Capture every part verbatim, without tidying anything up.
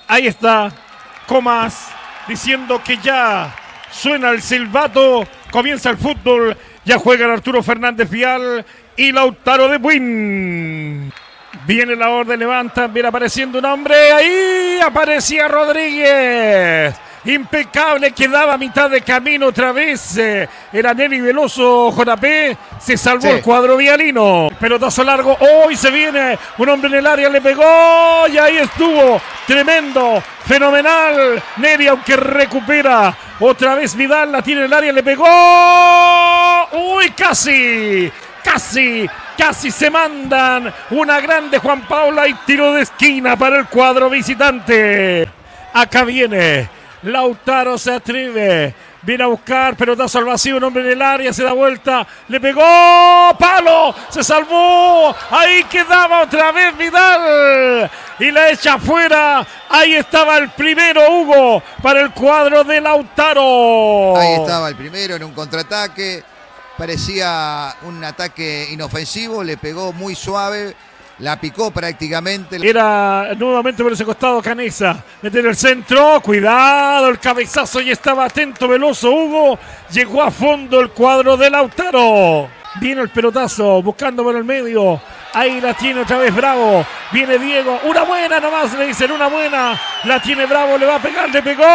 Ahí está Comas diciendo que ya suena el silbato, comienza el fútbol, ya juegan Arturo Fernández Vial y Lautaro de Buin. Viene la orden, levanta, viene apareciendo un hombre, ahí aparecía Rodríguez. Impecable, quedaba a mitad de camino otra vez. Eh, era Neri Veloso, J P. Se salvó sí. el cuadro vialino. Pelotazo largo. Hoy se viene un hombre en el área, le pegó. Y ahí estuvo. Tremendo, fenomenal. Neri, aunque recupera. Otra vez Vidal la tiene en el área, le pegó. Uy, casi. Casi. Casi se mandan. Una grande Juan Paula y tiro de esquina para el cuadro visitante. Acá viene. Lautaro se atreve, viene a buscar, pelotazo al vacío, un hombre en el área, se da vuelta, le pegó, palo, se salvó, ahí quedaba otra vez Vidal, y la echa afuera, ahí estaba el primero, Hugo, para el cuadro de Lautaro. Ahí estaba el primero en un contraataque, parecía un ataque inofensivo, le pegó muy suave. La picó prácticamente. Era nuevamente por ese costado Canesa. Meter el centro. Cuidado, el cabezazo. Y estaba atento, veloso Hugo. Llegó a fondo el cuadro de Lautaro. Viene el pelotazo. Buscando por el medio. Ahí la tiene otra vez Bravo. Viene Diego. Una buena nomás, le dicen. Una buena. La tiene Bravo. Le va a pegar. Le pegó.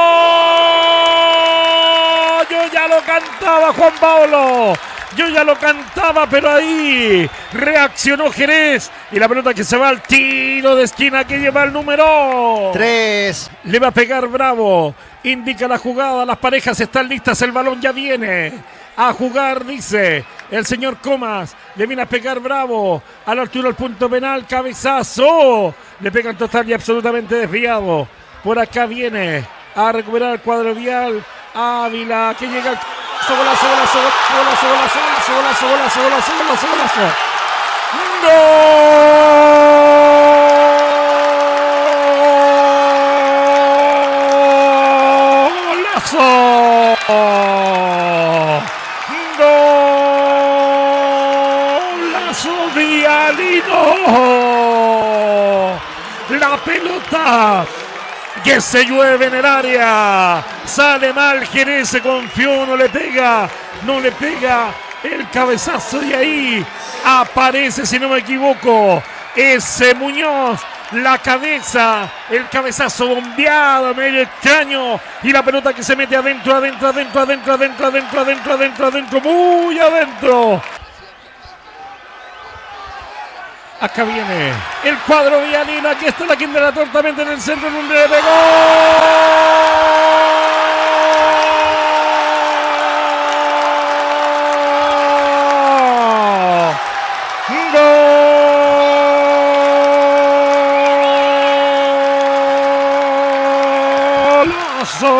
Yo ya lo cantaba, Juan Pablo. Yo ya lo cantaba, pero ahí reaccionó Jerez. Y la pelota que se va al tiro de esquina que lleva el número tres. Le va a pegar Bravo. Indica la jugada. Las parejas están listas. El balón ya viene a jugar, dice el señor Comas. Le viene a pegar Bravo. A la altura del punto penal. Cabezazo. Le pegan total y absolutamente desviado. Por acá viene a recuperar el cuadro vial. Ávila que llega al... Golazo, golazo, golazo, golazo, golazo, golazo, golazo, golazo, golazo. ¡Golazo! ¡Golazo vialino! La pelota que se llueve en el área. Sale mal Jerez, se confió, no le pega, no le pega el cabezazo y ahí aparece, si no me equivoco, ese Muñoz. La cabeza, el cabezazo bombeado, medio extraño. Y la pelota que se mete adentro, adentro, adentro, adentro, adentro, adentro, adentro, adentro, adentro, muy adentro. Acá viene el cuadro vialino. Aquí está la quinta de la torta, en el centro, donde le pegó. Golazo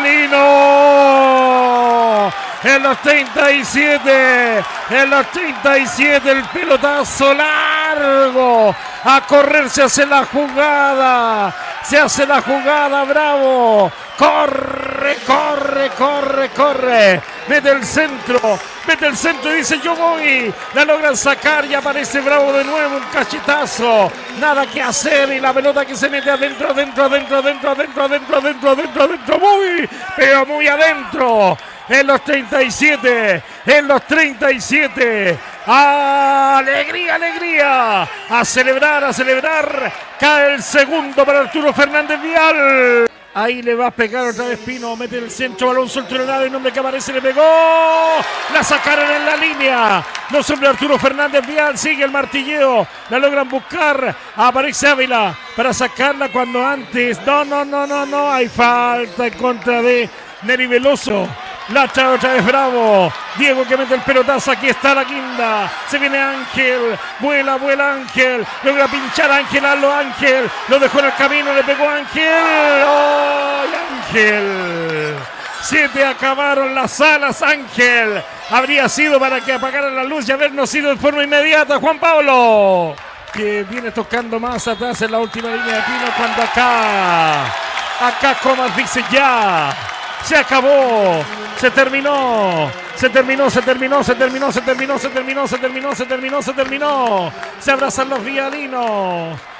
vialino. En los treinta y siete, en los treinta y siete el pelotazo largo, a correr se hace la jugada, se hace la jugada, Bravo, corre, corre, corre, corre, mete el centro, mete el centro y dice yo voy, la logran sacar y aparece Bravo de nuevo, un cachetazo, nada que hacer y la pelota que se mete adentro, adentro, adentro, adentro, adentro, adentro, adentro, adentro, adentro, muy, pero muy adentro. En los treinta y siete, en los treinta y siete, alegría, alegría, a celebrar, a celebrar, cae el segundo para Arturo Fernández Vial. Ahí le va a pegar otra vez Pino, mete el centro, balón suelto en el área, el nombre que aparece le pegó, la sacaron en la línea, los hombres de Arturo Fernández Vial, sigue el martilleo, la logran buscar, aparece Ávila para sacarla cuando antes, no, no, no, no, no, hay falta en contra de Neri Veloso. La trae otra vez Bravo. Diego que mete el pelotazo. Aquí está la quinta. Se viene Ángel. Vuela, vuela Ángel. Logra pinchar a Ángel. Hazlo Ángel. Lo dejó en el camino. Le pegó Ángel. ¡Oh, Ángel! Se te acabaron las alas, Ángel. Habría sido para que apagaran la luz y habernos ido de forma inmediata, Juan Pablo. Que viene tocando más atrás en la última línea de Pino cuando acá. Acá Comas dice ya. Se acabó, se terminó, se terminó, se terminó, se terminó, se terminó, se terminó, se terminó, se terminó, se terminó, se terminó. Se abrazan los vialinos.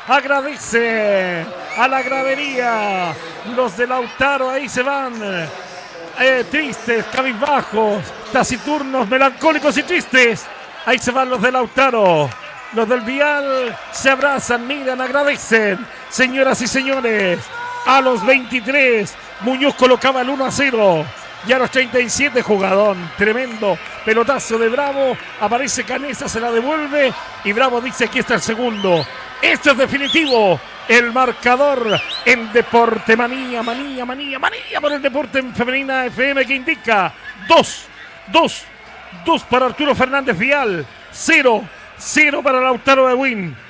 agradece a la gradería. Los de Lautaro ahí se van. Eh, tristes, cabizbajos, taciturnos, melancólicos y tristes. Ahí se van los de Lautaro. Los del Vial se abrazan, miran, agradecen. Señoras y señores, a los veintitrés, Muñoz colocaba el uno a cero. Y a los treinta y siete, jugadón, tremendo pelotazo de Bravo. Aparece Canesa, se la devuelve. Y Bravo dice: aquí está el segundo. Esto es definitivo. El marcador en Deporte Manía, Manía, Manía, Manía por el Deporte en Femenina F M, que indica dos, dos, dos para Arturo Fernández Vial, cero, cero para Lautaro de Win.